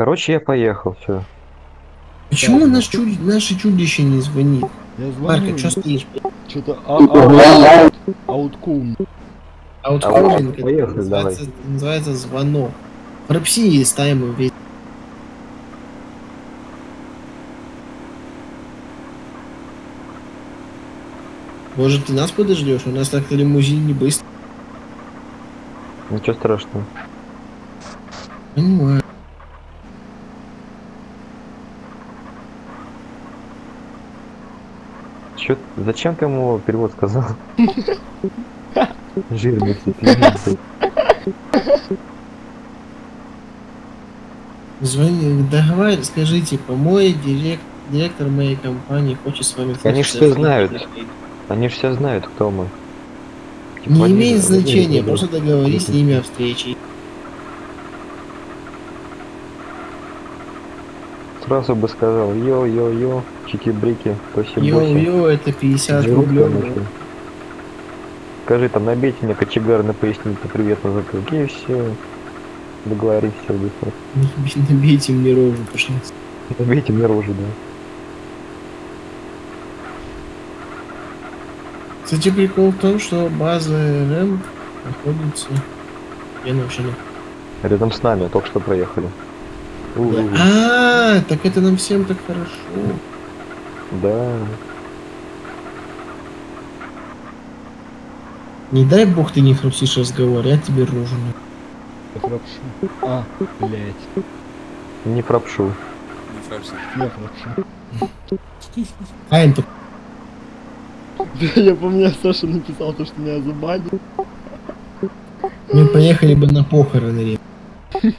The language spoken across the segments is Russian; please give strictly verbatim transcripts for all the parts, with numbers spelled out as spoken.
Короче, я поехал, все. Почему наш чуд... наше чудище не звонит? Я Парка, звоню, что стоишь? что-то а, а, ауткум. Аутхолдинг, это поехали, называется, называется звонок. Фрапси ставим его весь. Может, ты нас подождешь? У нас так-то лимузин не быстро. Ничего страшного. Понимаю. Чё, зачем ты ему перевод сказал? Жирный цыпленок. Звони, договаривай, скажи, типа, мой директ, директор моей компании хочет с вами Они ж встретиться. все знают. Они ж все знают, кто мы. Типа, Не они имеет же- они же значения, говорят. просто договорись с ними о встрече. Сразу бы сказал, йо-йо-йо, чики-брики, спасибо. Йоу-йоу, это пятьдесят Живут, рублей. конечно. Скажи там, набейте мне кочегар на поясницу, привет на закрылке, и все. Договоримся, все быстро. Набейте мне рожу, пожалуйста. Набейте мне рожу, да. Кстати, прикол в том, что база РМ находится... Я вообще не... Рядом с нами, только что проехали. У-у-у. А, так это нам всем так хорошо. Да. Не дай бог ты не хрустишь разговор, я тебе рожу. Я фрапшу. А, блять. Не пропшу. Не фрапси. Я фрапшу. Айн, тут Я помню, Саша написал то, что меня забанил. мы поехали бы на похороны. Рим.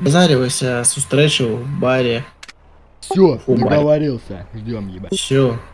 Базаривайся с устречу в баре. Все, Фу, бай. договорился. Ждем, ебать. Все,